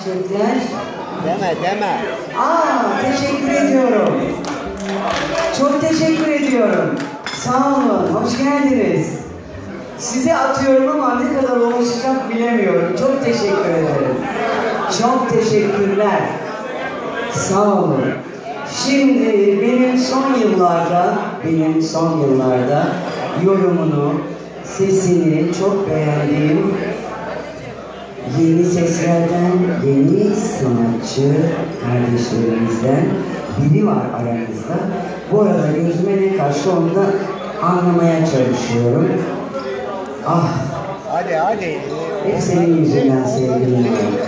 çiçekler. Deme. Teşekkür ediyorum. Çok teşekkür ediyorum. Sağ olun, hoş geldiniz. Size atıyorum ama ne kadar ulaşacak bilemiyorum. Çok teşekkür ederim. Çok teşekkürler. Sağ olun. Şimdi benim son yıllarda yorumunu, sesini çok beğendiğim yeni seslerden, yeni sanatçı kardeşlerimizden biri var aramızda. Bu arada gözüme ne karşı onu da anlamaya çalışıyorum. Hadi. Hep senin yüzünden sevgilim.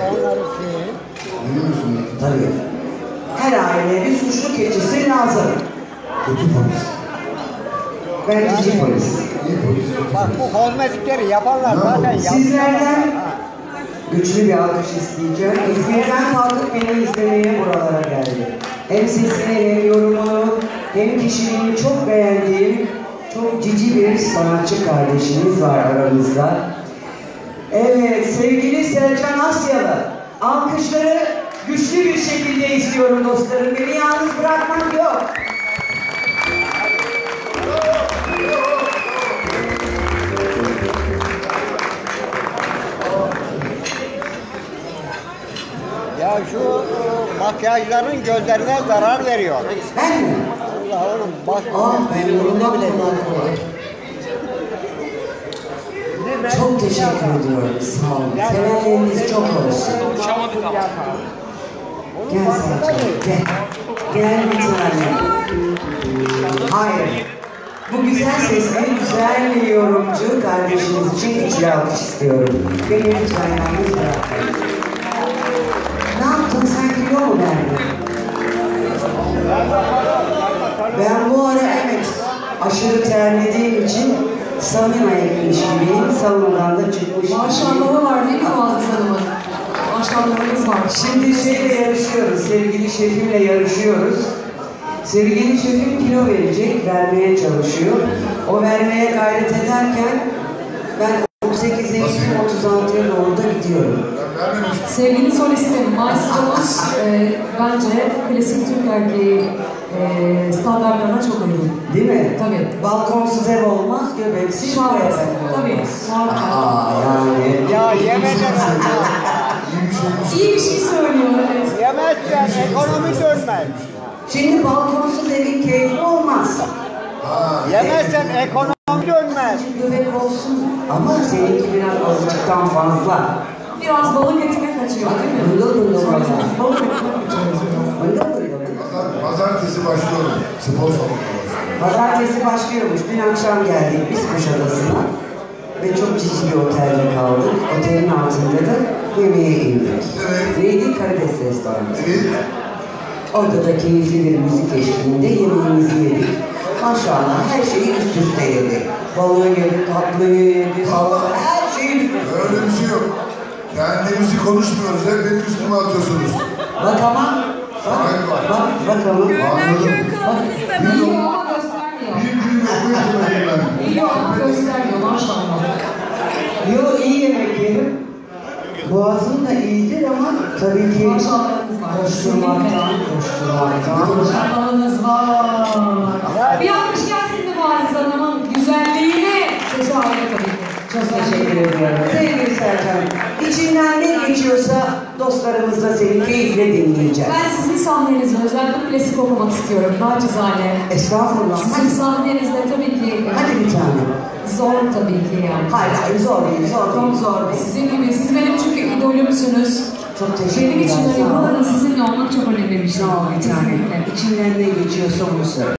Tabii. Her aileye bir suçlu keçisi lazım. Kötü polis. Ben cici polis. Bak bu kozmetikleri yaparlar zaten. Sizlerden güçlü bir alkış isteyeceğim. İzmir'den kalkıp beni izlemeye buralara geldi. Hem sesini hem yorumunu hem kişiliğini çok beğendiğim çok cici bir sanatçı kardeşimiz var aramızda. Evet, sevgili Selcan Asyalı. Alkışları güçlü bir şekilde istiyorum dostlarım. Beni yalnız bırakmak yok. Ya şu makyajların gözlerine zarar veriyor. Ben mi? Allah oğlum bak. Ben yorumda bile çok teşekkür ediyorum. Sağ olun. Sevenleriniz çok olsun. Gel Selcan, gel. Gel bir tane. Hayır. Bu güzel sesli, güzel yorumcu kardeşiniz için içeri alkış istiyorum. Beni lütfen yalnız bırakmayın. Ne yaptın? Sen kilo mu verdin? Ben bu ara aşırı terlediğim için saunaya gitmiş gibiyim. Saunadan da çıkmış. Maşallahı var değil mi Muazzez Hanım'ın? Maşallahımız var. Şimdi yarışıyoruz. Sevgili şefimle yarışıyoruz. Sevgili şefim kilo verecek, vermeye çalışıyor. O vermeye gayret ederken ben 38'e gittim, 36'ya doğru da gidiyorum. Sevgili solistim, maestromuz bence klasik Türk erkeği standartlarına çok uygun. Değil mi? Tabii. Balkonsuz ev olmaz, göbeksiz ev olmaz. Tabii. Yani. Ya yemezsen. İyi bir şey söylüyor, evet. Yemezsen ekonomi dönmez. Şimdi balkonsuz evin keyfi olmaz. Yemezsen ekonomi dönmez. Göbek olsun ama seninki biraz azıcıktan fazla. Biraz balık etine kaçıyor değil mi? Bıngıl Balık etine kaçıyoruz. Pazartesi başlıyorum. Spor salonuna. Pazartesi başlıyormuş. Dün akşam geldik biz Kuşadası'na. Ve çok cici bir otelde kaldık. Otelin altında da yemeğe indik. Evet. Neydi? Karides restoranı. Evet. Orada da keyifli bir müzik eşliğinde yemeğimizi yedik. Maşallah her şeyi üst üste yedik. Balığı yedik, tatlıyı yedik, salata, her şeyi üst üste. Öyle bir şey yok. Kendimizi konuşmuyoruz. Hep benim üstüme atıyorsunuz. Bak ama. Bak ama. Anladım. İyi ama göstermiyor. Bir gün yapmayı ben. İyi ama göstermiyor maşallah. Yo iyi yemek yerim. Boğazım da iyidir ama tabii ki Maşallahınız var. koşturmaktan. Maşallahınız var. Bir alkış gelsin mi Muazzez Hanım'ın güzelliğine? Sesi ayrı tabii ki. Çok teşekkür ediyorum. Sevgili Serkan, içinden ne geçiyorsa dostlarımızla seni keyifle dinleyeceğiz. Ben sizin sahnenizde özellikle klasik okumak istiyorum. Naçizane. Estağfurullah. Sizin sahnenizde tabii ki Hadi bir tane. zor tabii ki yani. Hayır, zor değil, zor Çok değil. zor. Sizin gibi, siz benim çünkü idolümsünüz. Çok teşekkürler. Benim için sağ ol. burada sizinle olmak çok önemli bir şey. Sağ ol bir tane. Kesinlikle. İçinden ne geçiyorsa onu söyle.